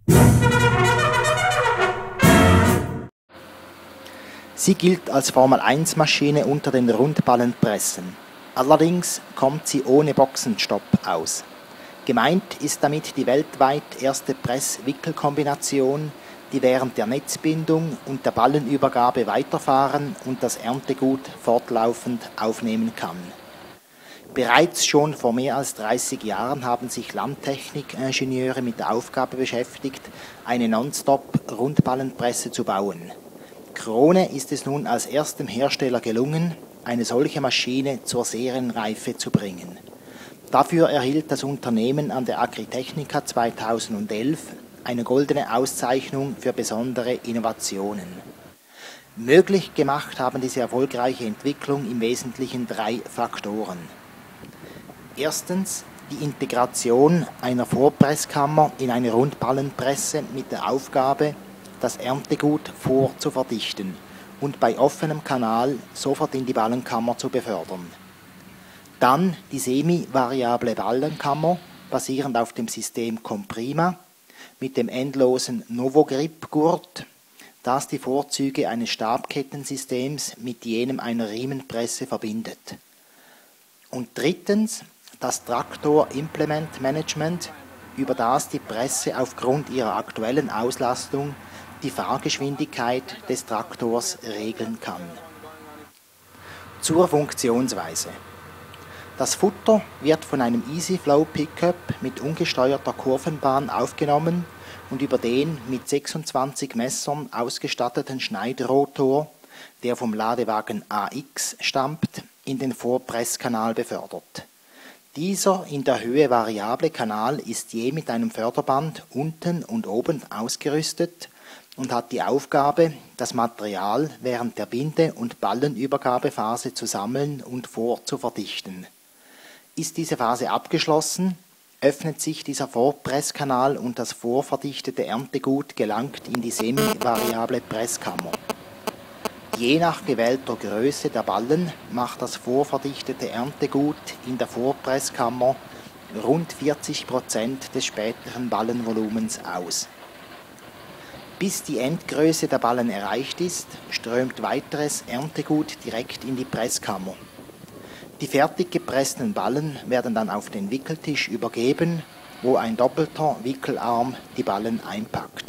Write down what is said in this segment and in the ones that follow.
Sie gilt als Formel-1-Maschine unter den Rundballenpressen. Allerdings kommt sie ohne Boxenstopp aus. Gemeint ist damit die weltweit erste Press-Wickel-Kombination, die während der Netzbindung und der Ballenübergabe weiterfahren und das Erntegut fortlaufend aufnehmen kann. Bereits schon vor mehr als 30 Jahren haben sich Landtechnikingenieure mit der Aufgabe beschäftigt, eine Nonstop-Rundballenpresse zu bauen. Krone ist es nun als erstem Hersteller gelungen, eine solche Maschine zur Serienreife zu bringen. Dafür erhielt das Unternehmen an der Agritechnica 2011 eine goldene Auszeichnung für besondere Innovationen. Möglich gemacht haben diese erfolgreiche Entwicklung im Wesentlichen 3 Faktoren. Erstens die Integration einer Vorpresskammer in eine Rundballenpresse mit der Aufgabe, das Erntegut vorzuverdichten und bei offenem Kanal sofort in die Ballenkammer zu befördern. Dann die semi-variable Ballenkammer, basierend auf dem System Comprima, mit dem endlosen Novogrip-Gurt, das die Vorzüge eines Stabkettensystems mit jenem einer Riemenpresse verbindet. Und drittens das Traktor Implement Management, über das die Presse aufgrund ihrer aktuellen Auslastung die Fahrgeschwindigkeit des Traktors regeln kann. Zur Funktionsweise. Das Futter wird von einem EasyFlow Pickup mit ungesteuerter Kurvenbahn aufgenommen und über den mit 26 Messern ausgestatteten Schneidrotor, der vom Ladewagen AX stammt, in den Vorpresskanal befördert. Dieser in der Höhe variable Kanal ist je mit einem Förderband unten und oben ausgerüstet und hat die Aufgabe, das Material während der Binde- und Ballenübergabephase zu sammeln und vorzuverdichten. Ist diese Phase abgeschlossen, öffnet sich dieser Vorpresskanal und das vorverdichtete Erntegut gelangt in die semi-variable Presskammer. Je nach gewählter Größe der Ballen macht das vorverdichtete Erntegut in der Vorpresskammer rund 40% des späteren Ballenvolumens aus. Bis die Endgröße der Ballen erreicht ist, strömt weiteres Erntegut direkt in die Presskammer. Die fertig gepressten Ballen werden dann auf den Wickeltisch übergeben, wo ein doppelter Wickelarm die Ballen einpackt.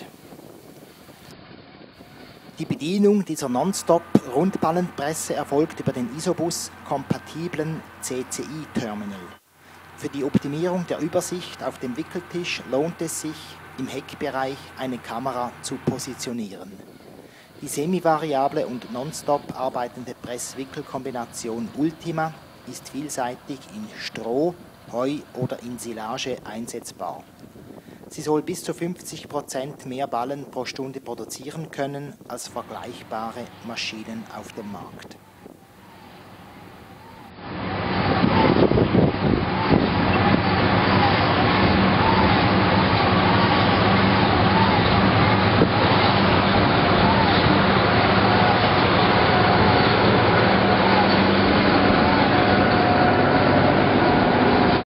Die Bedienung dieser Nonstop-Rundballenpresse erfolgt über den Isobus-kompatiblen CCI-Terminal. Für die Optimierung der Übersicht auf dem Wickeltisch lohnt es sich, im Heckbereich eine Kamera zu positionieren. Die semi-variable und nonstop arbeitende Press-Wickel-Kombination Ultima ist vielseitig in Stroh, Heu oder in Silage einsetzbar. Sie soll bis zu 50% mehr Ballen pro Stunde produzieren können als vergleichbare Maschinen auf dem Markt.